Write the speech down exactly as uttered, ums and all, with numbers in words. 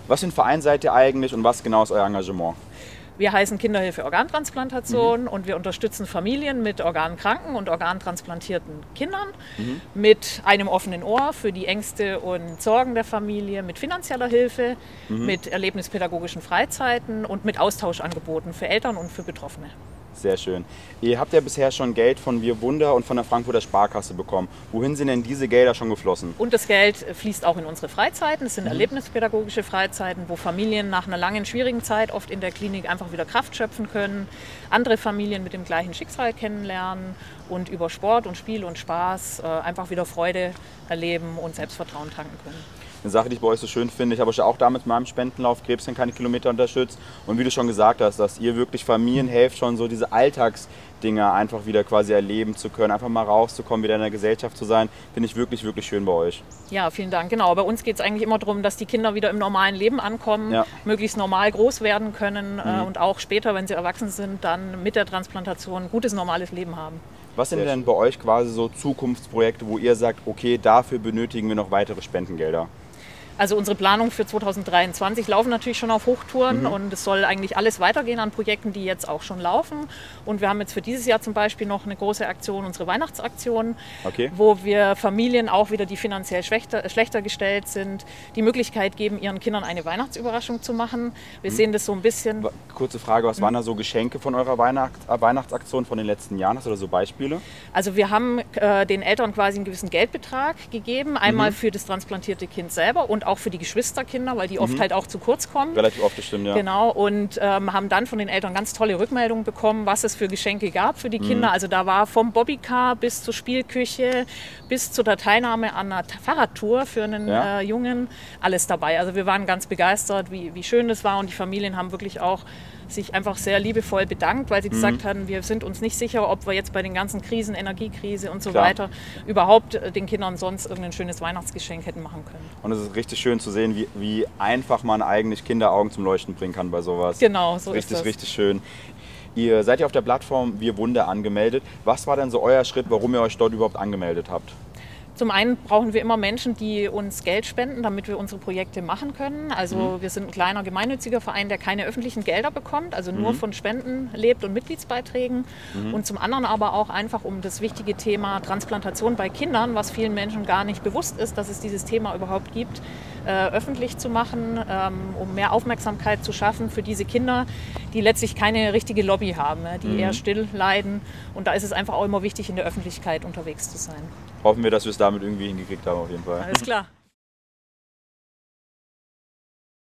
Was für ein Verein seid ihr eigentlich und was genau ist euer Engagement? Wir heißen Kinderhilfe Organtransplantation Mhm. und wir unterstützen Familien mit organkranken und organtransplantierten Kindern, Mhm. mit einem offenen Ohr für die Ängste und Sorgen der Familie, mit finanzieller Hilfe, Mhm. mit erlebnispädagogischen Freizeiten und mit Austauschangeboten für Eltern und für Betroffene. Sehr schön. Ihr habt ja bisher schon Geld von Wir Wunder und von der Frankfurter Sparkasse bekommen. Wohin sind denn diese Gelder schon geflossen? Und das Geld fließt auch in unsere Freizeiten. Es sind Mhm. erlebnispädagogische Freizeiten, wo Familien nach einer langen, schwierigen Zeit oft in der Klinik einfach wieder Kraft schöpfen können, andere Familien mit dem gleichen Schicksal kennenlernen und über Sport und Spiel und Spaß äh, einfach wieder Freude erleben und Selbstvertrauen tanken können. Eine Sache, die ich bei euch so schön finde, ich habe euch ja auch damals mit meinem Spendenlauf Krebs sind keine Kilometer unterstützt. Und wie du schon gesagt hast, dass ihr wirklich Familien helft, schon so diese Alltagsdinge einfach wieder quasi erleben zu können, einfach mal rauszukommen, wieder in der Gesellschaft zu sein, finde ich wirklich, wirklich schön bei euch. Ja, vielen Dank. Genau, bei uns geht es eigentlich immer darum, dass die Kinder wieder im normalen Leben ankommen, Ja. möglichst normal groß werden können Mhm. äh, und auch später, wenn sie erwachsen sind, dann mit der Transplantation ein gutes, normales Leben haben. Was sind denn bei euch quasi so Zukunftsprojekte, wo ihr sagt, okay, dafür benötigen wir noch weitere Spendengelder? Also unsere Planungen für zweitausenddreiundzwanzig laufen natürlich schon auf Hochtouren, Mhm. und es soll eigentlich alles weitergehen an Projekten, die jetzt auch schon laufen. Und wir haben jetzt für dieses Jahr zum Beispiel noch eine große Aktion, unsere Weihnachtsaktion, Okay. wo wir Familien, auch wieder die finanziell schlechter, schlechter gestellt sind, die Möglichkeit geben, ihren Kindern eine Weihnachtsüberraschung zu machen. Wir Mhm. sehen das so ein bisschen. Wa- Kurze Frage, was waren da so Geschenke von eurer Weihnacht äh, Weihnachtsaktion von den letzten Jahren? Hast du da so Beispiele? Also wir haben äh, den Eltern quasi einen gewissen Geldbetrag gegeben, einmal Mhm. für das transplantierte Kind selber und auch für die Geschwisterkinder, weil die oft Mhm. halt auch zu kurz kommen. Relativ oft, das stimmt, ja. Genau, und ähm, haben dann von den Eltern ganz tolle Rückmeldungen bekommen, was es für Geschenke gab für die Kinder. Mhm. Also da war vom Bobbycar bis zur Spielküche, bis zur Teilnahme an einer Ta- Fahrradtour für einen Ja. äh, Jungen, alles dabei. Also wir waren ganz begeistert, wie, wie schön das war, und die Familien haben wirklich auch sich einfach sehr liebevoll bedankt, weil sie gesagt Mhm. hatten, wir sind uns nicht sicher, ob wir jetzt bei den ganzen Krisen, Energiekrise und so Klar. weiter, überhaupt äh, den Kindern sonst irgendein schönes Weihnachtsgeschenk hätten machen können. Und es ist richtig schön zu sehen, wie, wie einfach man eigentlich Kinderaugen zum Leuchten bringen kann bei sowas. Genau, so Richtig, ist das. richtig schön. Ihr seid ja auf der Plattform Wir Wunder angemeldet. Was war denn so euer Schritt, warum ihr euch dort überhaupt angemeldet habt? Zum einen brauchen wir immer Menschen, die uns Geld spenden, damit wir unsere Projekte machen können. Also Mhm. wir sind ein kleiner gemeinnütziger Verein, der keine öffentlichen Gelder bekommt, also nur Mhm. von Spenden lebt und Mitgliedsbeiträgen. Mhm. Und zum anderen aber auch einfach um das wichtige Thema Transplantation bei Kindern, was vielen Menschen gar nicht bewusst ist, dass es dieses Thema überhaupt gibt, äh, öffentlich zu machen, ähm, um mehr Aufmerksamkeit zu schaffen für diese Kinder, die letztlich keine richtige Lobby haben, ne, die Mhm. eher still leiden. Und da ist es einfach auch immer wichtig, in der Öffentlichkeit unterwegs zu sein. Hoffen wir, dass wir es damit irgendwie hingekriegt haben auf jeden Fall. Alles klar.